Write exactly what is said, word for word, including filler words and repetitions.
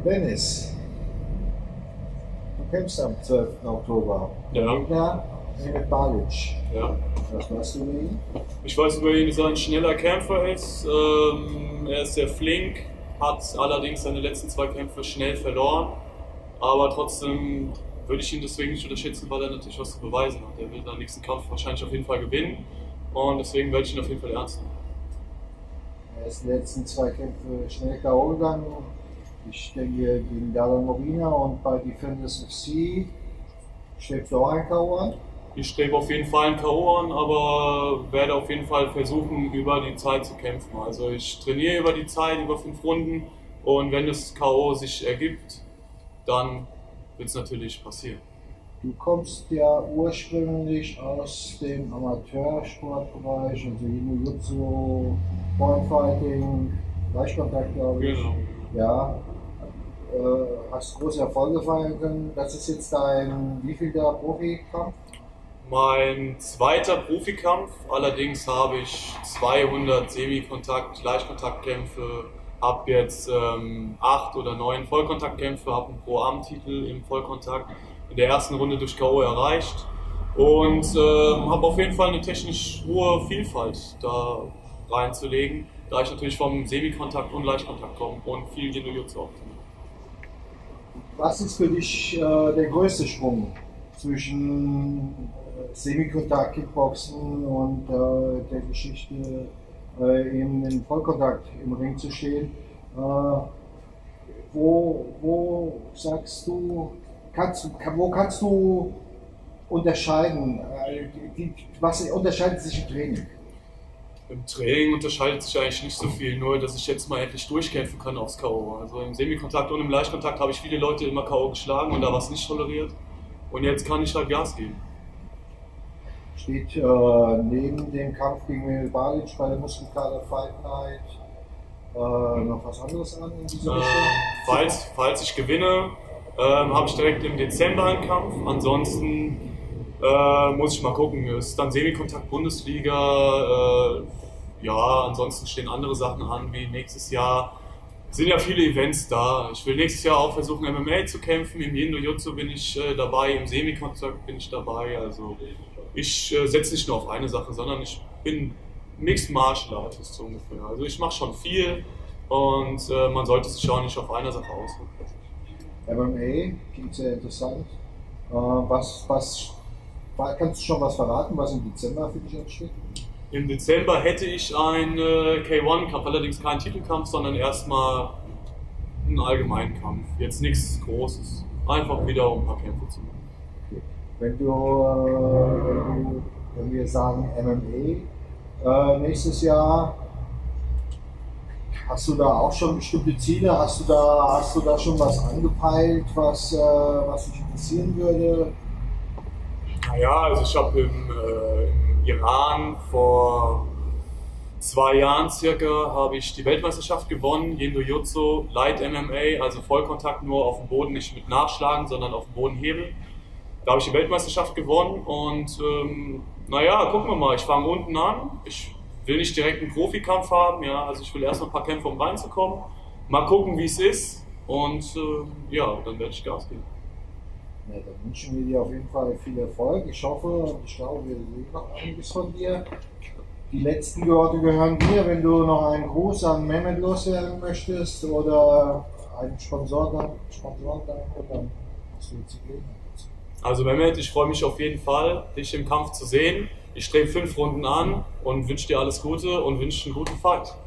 Dennis, du kämpfst am zwölften Oktober. Ja. Gegner Mehmet Balic. Ja. Was weißt du über ihn? Ich weiß über ihn, dass er ein schneller Kämpfer ist. Ähm, er ist sehr flink, hat allerdings seine letzten zwei Kämpfe schnell verloren. Aber trotzdem würde ich ihn deswegen nicht unterschätzen, weil er natürlich was zu beweisen hat. Er will den nächsten Kampf wahrscheinlich auf jeden Fall gewinnen. Und deswegen werde ich ihn auf jeden Fall ernst nehmen. Er ist die letzten zwei Kämpfe schnell K O gegangen. Ich denke gegen Darren Morina und bei Defenders F C strebst du auch ein K O an? Ich strebe auf jeden Fall ein K O an, aber werde auf jeden Fall versuchen, über die Zeit zu kämpfen. Also ich trainiere über die Zeit, über fünf Runden, und wenn das K O sich ergibt, dann wird es natürlich passieren. Du kommst ja ursprünglich aus dem Amateursportbereich, also Jiu-Jitsu, Pointfighting, Leichtkontakt, glaube ich. Genau. Ja, äh, hast große Erfolge feiern können. Das ist jetzt dein wievielter Profikampf? Mein zweiter Profikampf, allerdings habe ich zweihundert Semikontakt, Leichtkontaktkämpfe, habe jetzt ähm, acht oder neun Vollkontaktkämpfe, habe einen Pro-Am-Titel im Vollkontakt in der ersten Runde durch K O erreicht und ähm, habe auf jeden Fall eine technisch hohe Vielfalt da reinzulegen, da ich natürlich vom Semikontakt und Leichtkontakt komme und viel Jiu-Jitsu auch. Was ist für dich äh, der größte Sprung zwischen äh, Semikontakt, Kickboxen und äh, der Geschichte, äh, eben im Vollkontakt im Ring zu stehen? Äh, wo, wo sagst du, kannst, wo kannst du unterscheiden? Äh, die, was unterscheidet sich im Training? Im Training unterscheidet sich eigentlich nicht so viel, nur dass ich jetzt mal endlich durchkämpfen kann aufs K O. Also im Semikontakt und im Leichtkontakt habe ich viele Leute immer K O geschlagen und da war es nicht toleriert. Und jetzt kann ich halt Gas geben. Steht äh, neben dem Kampf gegen Mehmet Balic bei der Muskelkater Fight Night äh, noch was anderes an in dieser Äh, Richtung? falls, falls ich gewinne, ähm, habe ich direkt im Dezember einen Kampf. Ansonsten äh, muss ich mal gucken. Es ist dann Semikontakt Bundesliga. Äh, ja, ansonsten stehen andere Sachen an, wie nächstes Jahr. Es sind ja viele Events da. Ich will nächstes Jahr auch versuchen, M M A zu kämpfen. Im Jiu-Jitsu bin ich äh, dabei, im Semikontakt bin ich dabei. Also ich äh, setze nicht nur auf eine Sache, sondern ich bin Mixed Martial Artist so ungefähr. Also ich mache schon viel und äh, man sollte sich auch nicht auf eine Sache ausruhen. M M A klingt sehr interessant. Äh, was, was, kannst du schon was verraten, was im Dezember für dich ansteht? Im Dezember hätte ich einen äh, K eins Kampf, allerdings keinen Titelkampf, sondern erstmal einen allgemeinen Kampf. Jetzt nichts Großes. Einfach wieder um ein paar Kämpfe zu machen. Okay. Wenn, du, äh, wenn, du, wenn wir sagen M M A äh, nächstes Jahr, hast du da auch schon bestimmte Ziele? Hast du da, hast du da schon was angepeilt, was, äh, was dich interessieren würde? Naja, also ich habe im, äh, im Iran vor zwei Jahren circa habe ich die Weltmeisterschaft gewonnen, Jiu-Jitsu, Light M M A, also Vollkontakt nur auf dem Boden, nicht mit Nachschlagen, sondern auf dem Boden hebeln. Da habe ich die Weltmeisterschaft gewonnen und ähm, naja, gucken wir mal, ich fange unten an. Ich will nicht direkt einen Profikampf haben, ja, also ich will erst noch ein paar Kämpfe, um reinzukommen. Mal gucken, wie es ist und äh, ja, dann werde ich Gas geben. Ja, dann wünschen wir dir auf jeden Fall viel Erfolg. Ich hoffe und ich glaube, wir sehen noch einiges von dir. Die letzten Worte gehören dir, wenn du noch einen Gruß an Mehmet loswerden möchtest oder einen Sponsor dann, Sponsor dann, dann hast du jetzt die Gelegenheit. Also Mehmet, ich freue mich auf jeden Fall, dich im Kampf zu sehen. Ich strebe fünf Runden an und wünsche dir alles Gute und wünsche einen guten Fight.